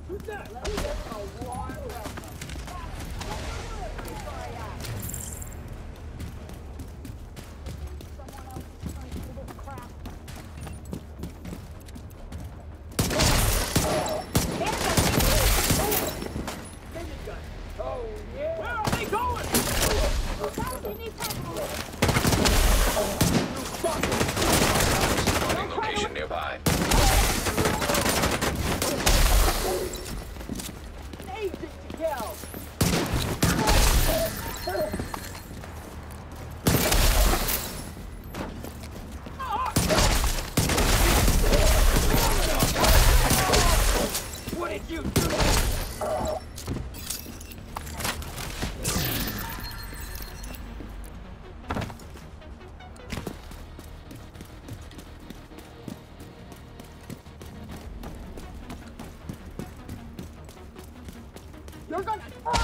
Location nearby. What did you do? You're gonna...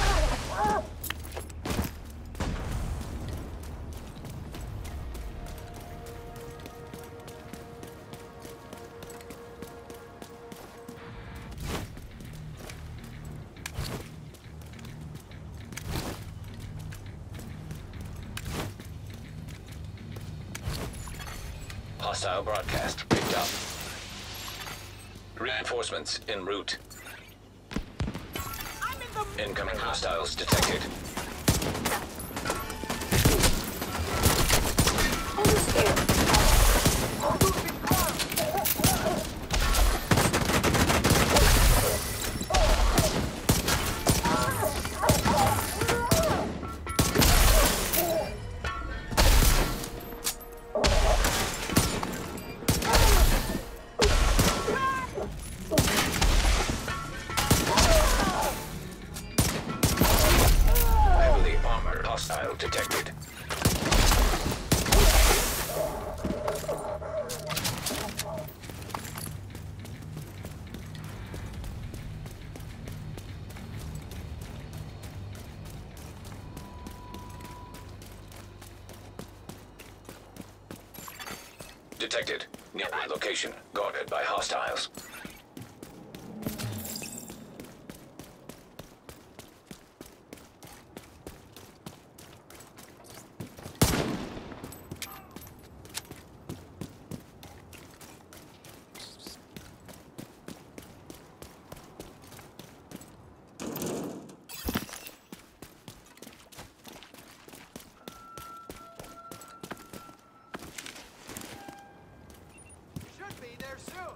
Hostile broadcast picked up. Reinforcements en route. Incoming hostiles detected. Heavily armored hostile detected. Detected. Nearby location guarded by hostiles. Should be there soon.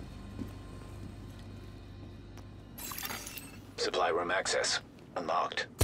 Supply room access unlocked.